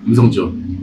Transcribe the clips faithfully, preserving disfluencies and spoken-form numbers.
음성 지원.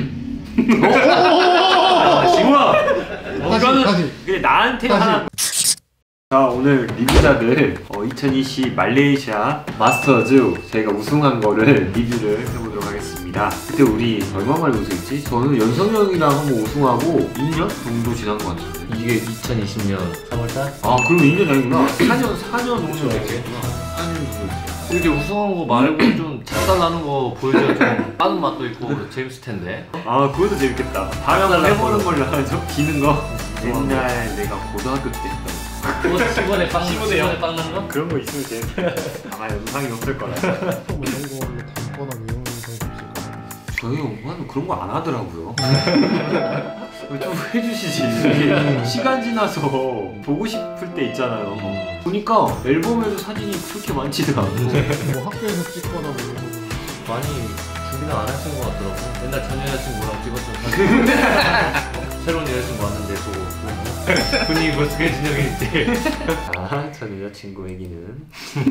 지구야! 다시 다시. 그게 나한테 다시. 하나. 자, 오늘 리뷰작을 어, 이천이십 말레이시아 마스터즈 저희가 우승한 거를 리뷰를 해보도록 하겠습니다. 그때 우리 얼마 만에 우승했지? 저는 연성이 형이랑 한번 우승하고 이 년 정도 지난 것 같은데. 이게 이천이십 년 삼월달? 아, 그럼 이 년 아니구나. 사 년, 사 년, 오 년 됐겠구나. 사 년 정도 됐어요. 이렇게 우승한 거 말고 좀 작살나는 거 보여줘야 좀 빠른 맛도 있고 재밌을 텐데. 아, 그것도 재밌겠다. 다음에 한번 해보는 걸로 하죠? 기는 거. 옛날 내가 고등학교 때 했던 십원에 빵, 십원에 빵 난 거? 그런 거 있으면 재밌다. 아마 영상이 없을 거라. 뭐 이런 걸로 담거나 이런 영상이 없을까? 저희 엄마는 그런 거 안 하더라고요. 좀 해주시지. 이게 시간 지나서 보고 싶을 때 있잖아요. 보니까 앨범에도 사진이 그렇게 많지도 않고. 뭐 학교에서 찍거나 뭐 이런 거. 많이 준비는 안 하신 것 같더라고. 옛날 전 여자친구랑 찍었던 사진. 새로운 여자친구 왔는데 보고 분위기 머쓱해진 적이 있지. 아, 전 여자친구 얘기는.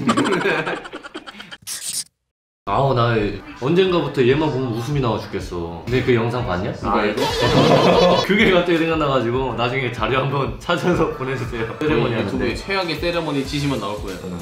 아우, 나 언젠가부터 얘만 보면 웃음이 나와 죽겠어. 근데 그 영상 봤냐? 아, 이거? 그게 갑자기 생각나가지고 나중에 자료 한번 찾아서 보내주세요. 세레머니 하는데. 유튜브에 최악의 세레머니 치시면 나올 거예요. 응.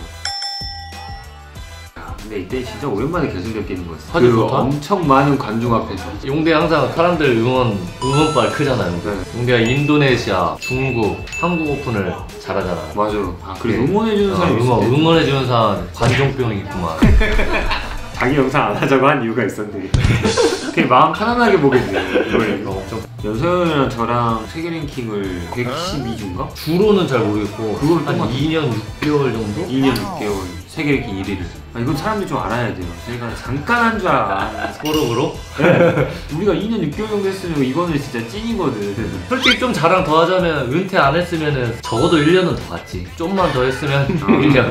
근데 이때 진짜 오랜만에 결승전 거였어. 사진 그 좋다? 엄청 많은 관중 앞에서. 용대 항상 사람들 응원, 응원발 크잖아요. 용대. 네. 용대가 인도네시아, 중국, 한국 오픈을 잘하잖아. 맞아. 아, 그리고 네. 응원해주는 어, 사람이 응원, 있을 때. 응원해주는 사람 관종병이 있구만. 자기 영상 안 하자고 한 이유가 있었는데. 되게 마음 편안하게 보겠네. 이걸 어, 좀 연서연이랑 저랑 세계 랭킹을 백십이 주인가? 주로는 잘 모르겠고 그걸 한 똑같아. 이 년 육 개월 정도? 이 년 육 개월 세계 랭킹 일 위를. 아, 이건 사람들이 좀 알아야 돼요. 저희가 잠깐 한 줄 알아. 포로그로? 네. 우리가 이 년 육 개월 정도 했으면 이거는 진짜 찐이거든. 솔직히 좀 자랑 더 하자면 은퇴 안 했으면 적어도 일 년은 더 갔지. 좀만 더 했으면 아. 일 년.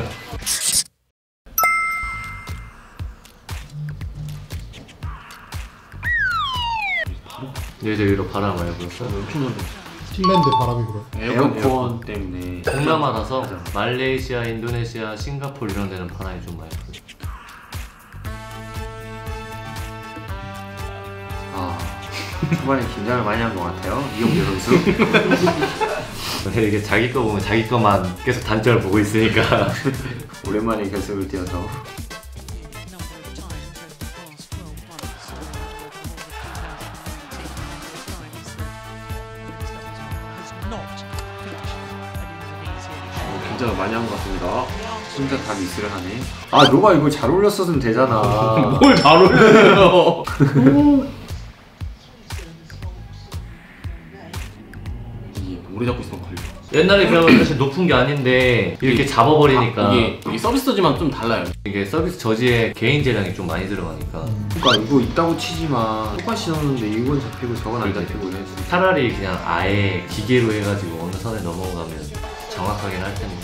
얘들 위로 바람 많이 불었어? 핀란드 바람이 불어. 에어컨, 에어컨 때문에. 동남아라서 말레이시아, 인도네시아, 싱가포르 이런 데는 바람이 좀 많이 불어. 아, 초반에 긴장을 많이 한 것 같아요. 이용재 선수. 근데 이게 자기 거 보면 자기 거만 계속 단점을 보고 있으니까. 오랜만에 결승을 뛰어서. 긴장을 많이 한 것 같습니다. 혼자 다 미스를 하네. 아, 너가 이걸 잘 올렸었으면 되잖아. 뭘 잘 올려요. 이게 오래 잡고 있으면 걸려. 옛날에 그러면 사실 높은 게 아닌데 이렇게 잡아버리니까 아, 이게, 이게 서비스지만 좀 달라요. 이게 서비스 저지에 개인 재량이 좀 많이 들어가니까 그러니까 이거 있다고 치지만 똑같이 넣었는데 이건 잡히고 저건 안 잡히고 이래야지. 차라리 그냥 아예 기계로 해가지고 어느 선에 넘어가면 정확하긴 할 텐데.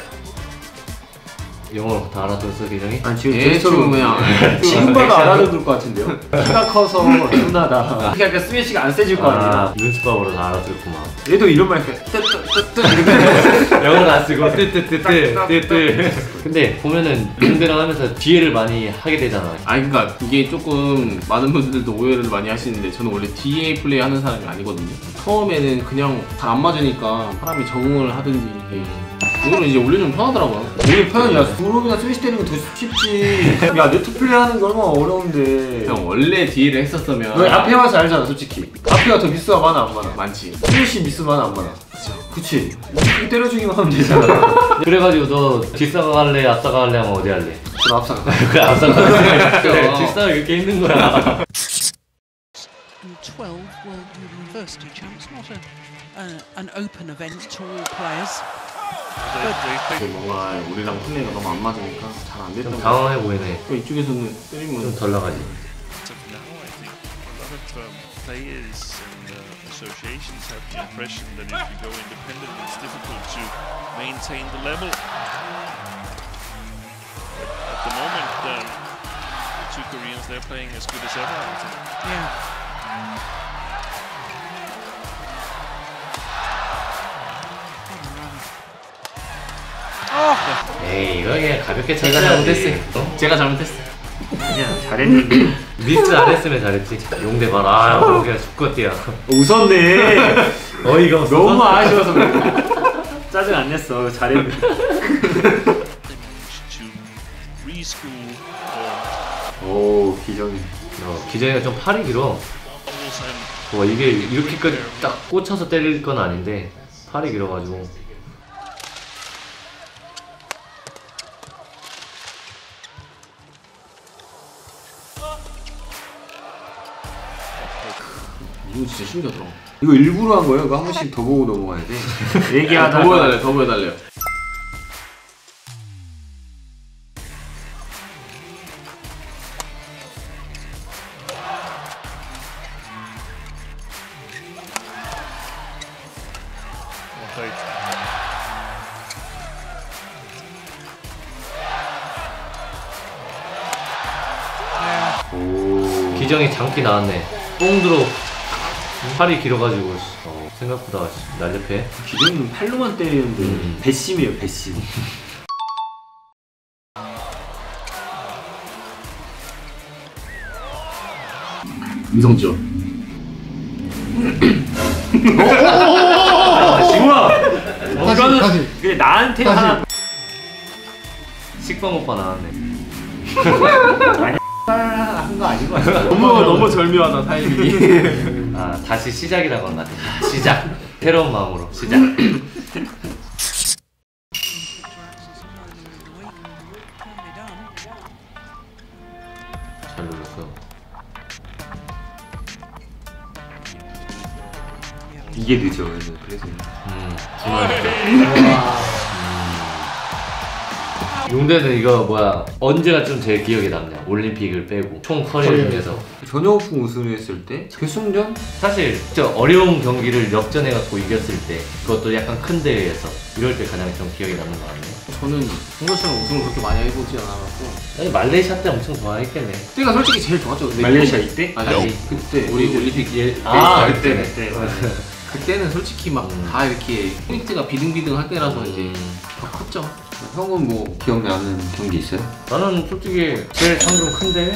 영어로 다 알아들었어, 기정이? 아니, 지금 대충 그냥 지금 봐도 알아들을 것 같은데요? 키가 커서 둔하다. 그게 약간 스매시가 안 세질 거 아니야. 아, 눈치밥으로 다 알아들었구만. 얘도 이런 말 해. 뜨뜨뜨뜨 이렇게. 영어를 안 쓰고 뜨뜨뜨뜨뜨뜨. 근데 보면은 군대랑 하면서 뒤에를 많이 하게 되잖아. 아니 그니까 이게 조금 많은 분들도 오해를 많이 하시는데 저는 원래 디에이 플레이 하는 사람이 아니거든요. 처음에는 그냥 잘 안 맞으니까 사람이 적응을 하든지 이게 이거는 이제 올려주면 편하더라고요. 오히려 편해. 야, 드롭이나 스매시 때리는 거 더 쉽지. 야, 네트 플레이 하는 게 얼마나 어려운데. 형 원래 디에이를 했었으면 너 앞에 와서 알잖아, 솔직히. 앞에가 더 미스가 많아, 안 많아? 많지. 스매시 미스 많아, 안 많아? 그치. 그렇게 때려주기만 하면 되잖아. 그래가지고 너 뒷사가 할래, 앞사가 할래 하면 어디 할래? 저 앞사가. 그 앞사가 할래. 그래, 뒷사가 이렇게 힘든 거야. twelve World University Champs, not a, uh, an open event to all players. 뭔가 우리랑 플레이가 너무 안 맞으니까 잘 안 됐던 좀 거. 당황해 보이네. 이쪽에서는 때리면 좀 덜 나가지. Players and uh, associations have the impression that if you go independent, it's difficult to maintain the level. But at the moment, um, the two Koreans, they're playing as good as ever, I think. Yeah. 에이, 이거 그냥 가볍게 제가 쳐야지. 잘못했어요. 제가 잘못했어. 그냥 잘했는데 미스 안 했으면 잘했지. 용대 봐라. 아, 그냥 죽겠디야. 웃었네. 어이가 없어. 너무 아쉬워서 그래. 짜증 안 냈어. 잘했네. to reschool or 오, 기정이. 어, 기정이가 좀 팔이 길어. almost and 와, 이게 이렇게까지 딱 꽂혀서 때릴 건 아닌데 팔이 길어가지고. 이거 진짜 신기하더라. 이거 일부러 한 거예요? 이거 한 번씩 더 보고 넘어가야 돼. 더 얘기하다가 보여달래, 더 보여달래요. 오. 기정이 장기 나왔네. 뽕 들어. 팔이 길어가지고 어, 생각보다 날렵해. 기정이는 팔로만 때리는데 음. 배심이에요, 배심. 이성죠. 지구야! 다시 이거는 다시 그래 나한테 다시. 하나 식빵 오빠 나왔네. 한 거 아닌 거 같아. 너무 너무 절묘하다 타이밍이. 아, 다시 시작이라고 한다. 시작. 새로운 마음으로 시작. 잘 눌렀어. 이게 늦어. 그래서. 그래서. 음, 용대는 이거 뭐야 언제가 좀 제일 기억에 남냐? 올림픽을 빼고 총 커리어 커리어. 중에서 전역풍 우승했을 때 결승전? 사실 진짜 어려운 경기를 역전해갖고 이겼을 때 그것도 약간 큰 대회에서 이럴 때 가장 좀 기억에 남는 것 같네요. 저는 홍거처럼 우승을 그렇게 많이 해보지 않아갖고 아니, 말레이시아 때 엄청 좋아했겠네. 그때가 솔직히 제일 좋았죠. 근데 말레이시아 이때? 아니, 아니 그때 우리 올림픽 예, 아, 예, 그때 그때. 그때. 그때는 솔직히 막 다 음. 이렇게 포인트가 비등비등 할 때라서 이제 음, 더 컸죠. 형은 뭐 기억나는 경기 있어요? 나는 솔직히 제일 상금 큰 대회?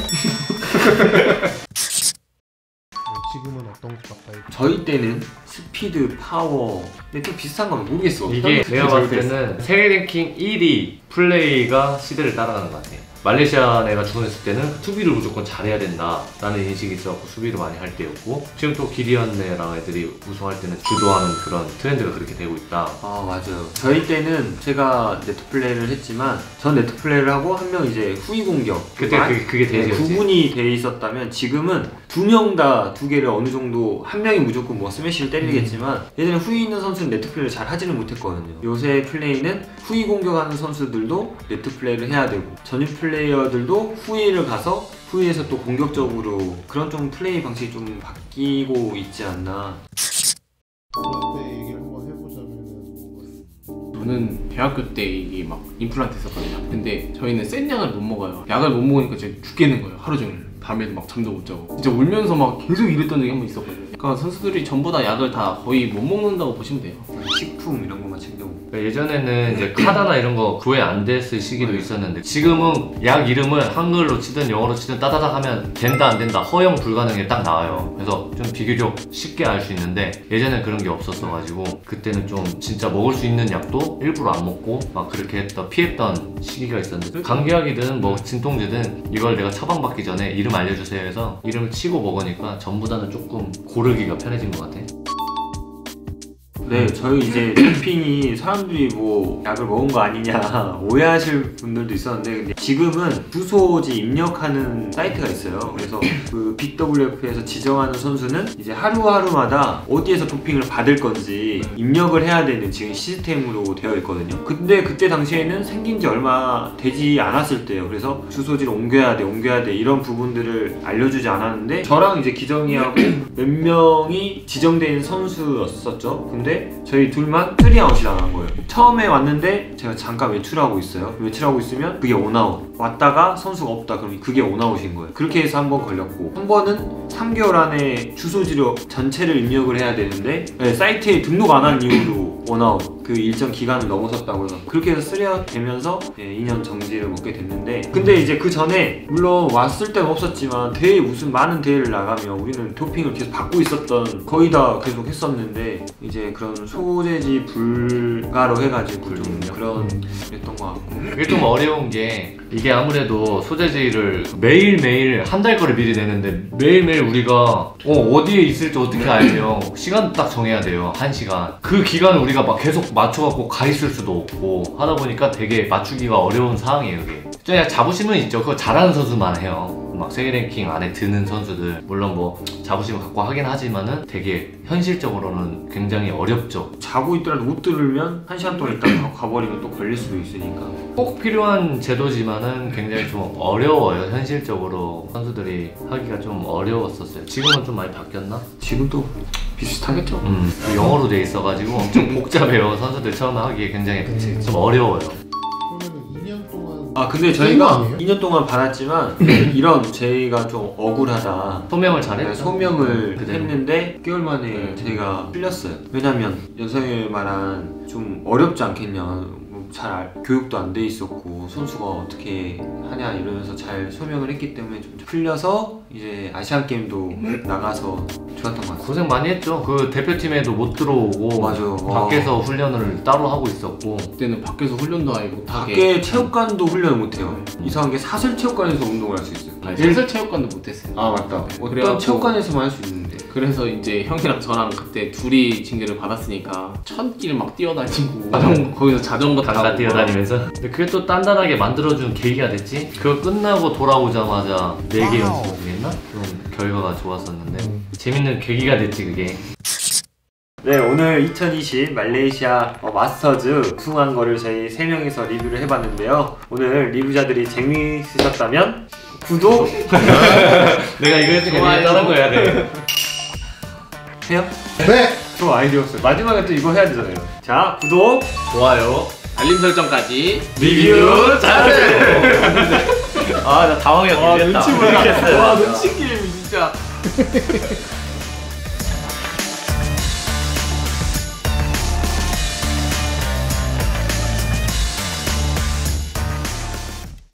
지금은 어떤 것 같아요? 저희 때는 스피드, 파워 근데 좀 비슷한 건 모르겠어. 이게 저희 내가 봤을 때 때는 세계 랭킹 일 위 플레이가 시대를 따라가는 것 같아. 말레이시아 내가 주문했을 때는 수비를 무조건 잘해야 된다 라는 인식이 있어서 수비를 많이 할 때였고 지금 또 기리언네랑 애들이 우승할 때는 주도하는 그런 트렌드가 그렇게 되고 있다. 아 맞아요. 저희 때는 제가 네트 플레이를 했지만 전 네트 플레이를 하고 한 명 이제 후위 공격 그때 그게, 그게 대세였지. 구분이 돼 있었다면 지금은 두 명 다 두 개를 어느 정도 한 명이 무조건 뭐 스매시를 때리겠지만 예전에 후위 있는 선수는 네트 플레이를 잘 하지는 못했거든요. 요새 플레이는 후위 공격하는 선수들도 네트 플레이를 해야 되고 전위 플레이어들도 후위를 가서 후위에서 또 공격적으로 그런 좀 플레이 방식이 좀 바뀌고 있지 않나. 그때 얘기를 한번 해보자면은 뭔가 저는 대학교 때 이게 막 임플란트 했었거든요. 근데 저희는 센 약을 못 먹어요. 약을 못 먹으니까 진짜 죽겠는 거예요. 하루 종일. 밤에도 막 잠도 못 자고 진짜 울면서 막 계속 이랬던 적이 한 번 있었거든요. 그러니까 선수들이 전부 다 약을 다 거의 못 먹는다고 보시면 돼요. 식품 이런 것만 챙겨 먹고. 예전에는 이제 카다나 이런 거 구애 안 됐을 시기도 있었는데 지금은 약 이름을 한글로 치든 영어로 치든 따다닥 하면 된다 안 된다 허용 불가능에 딱 나와요. 그래서 좀 비교적 쉽게 알 수 있는데 예전엔 그런 게 없었어가지고 그때는 좀 진짜 먹을 수 있는 약도 일부러 안 먹고 막 그렇게 했던 피했던 시기가 있었는데 감기약이든 뭐 진통제든 이걸 내가 처방받기 전에 이름 알려주세요 해서 이름을 치고 먹으니까 전보다는 조금 고르기가 편해진 것 같아. 네, 저희 이제 도핑이 사람들이 뭐 약을 먹은 거 아니냐 오해하실 분들도 있었는데 근데 지금은 주소지 입력하는 사이트가 있어요. 그래서 그 빅더블유에프에서 지정하는 선수는 이제 하루하루마다 어디에서 도핑을 받을 건지 입력을 해야 되는 지금 시스템으로 되어 있거든요. 근데 그때 당시에는 생긴 지 얼마 되지 않았을 때예요. 그래서 주소지를 옮겨야 돼 옮겨야 돼 이런 부분들을 알려주지 않았는데 저랑 이제 기정이하고 몇 명이 지정된 선수였었죠. 근데 저희 둘만 쓰리아웃이 나간 거예요. 처음에 왔는데 제가 잠깐 외출하고 있어요. 외출하고 있으면 그게 원아웃. 왔다가 선수가 없다 그러면 그게 원아웃인 거예요. 그렇게 해서 한 번 걸렸고 한 번은 삼 개월 안에 주소지를 전체를 입력을 해야 되는데 네, 사이트에 등록 안 한 이유로 원아웃. 그 일정 기간을 넘어섰다고 해서 그렇게 해서 쓰레가 되면서 예, 이 년 정지를 먹게 됐는데, 근데 이제 그 전에 물론 왔을 때는 없었지만 대회 무슨 많은 대회를 나가면 우리는 도핑을 계속 받고 있었던, 거의 다 계속 했었는데 이제 그런 소재지 불가로 해가지고 좀 그런 그랬던 것 같고. 그게 좀 어려운 게 이게 아무래도 소재지를 매일매일 한 달 거를 미리 내는데 매일매일 우리가 어, 어디에 있을지 어떻게 알죠? 시간 딱 정해야 돼요. 한 시간. 그 기간을 우리가 막 계속 맞춰갖고 가 있을 수도 없고 하다 보니까 되게 맞추기가 어려운 상황이에요, 이게. 그냥 자부심은 있죠. 그거 잘하는 선수만 해요. 막 세계 랭킹 안에 드는 선수들 물론 뭐 자부심을 갖고 하긴 하지만은 되게 현실적으로는 굉장히 어렵죠. 자고 있더라도 못 들으면 한 시간 동안 있다가 가버리면 또 걸릴 수도 있으니까. 꼭 필요한 제도지만은 굉장히 좀 어려워요. 현실적으로 선수들이 하기가 좀 어려웠었어요. 지금은 좀 많이 바뀌었나? 지금도 비슷하겠죠? 음, 영어로 돼 있어가지고 엄청 복잡해요. 선수들 처음에 하기에 굉장히 좀 어려워요. 그러면 이 년 동안 아 근데 게임 저희가 아니에요? 이 년 동안 받았지만 이런 저희가 좀 억울하다, 소명을 네, 잘했죠. 소명을 그대로. 했는데 육 개월 만에 네. 저희가 풀렸어요. 왜냐면 연성이 말한 좀 어렵지 않겠냐, 뭐 잘 알- 교육도 안 돼 있었고 선수가 어떻게 하냐 이러면서 잘 소명을 했기 때문에 좀 풀려서 이제 아시안 게임도 나가서 좋았던 것 같아요. 고생 많이 했죠. 그 대표팀에도 못 들어오고 맞아. 밖에서 훈련을 따로 하고 있었고. 그때는 밖에서 훈련도 아예 못하게. 밖에 체육관도 훈련을 못해요. 이상한 게 사설 체육관에서 운동을 할 수 있어요. 아니, 사설 체육관도 못했어요. 아 맞다. 어떤 그래갖고- 체육관에서만 할 수 있는데. 그래서 이제 형이랑 저랑 그때 둘이 징계를 받았으니까 천길 막 뛰어다니고 자전거, 거기서 자전거 타고 강가 뛰어다니면서. 근데 그게 또 단단하게 만들어준 계기가 됐지. 그거 끝나고 돌아오자마자 네 개 연속이었나? 좀 결과가 좋았었는데 재밌는 계기가 됐지 그게. 네, 오늘 이천이십 말레이시아 어, 마스터즈 우승한 거를 저희 세 명이서 리뷰를 해봤는데요. 오늘 리뷰자들이 재미있으셨다면 구독 내가 이거 했으니까 좋아요. 네가 다른 거 해야 돼. 해요? 네! 좋은 아이디어였어요. 마지막에 또 이거 해야 되잖아요. 자, 구독, 좋아요. 알림 설정까지 리뷰 잘해. 아 나 당황해서 와 이랬다. 눈치 보라. 와 눈치 게임 진짜.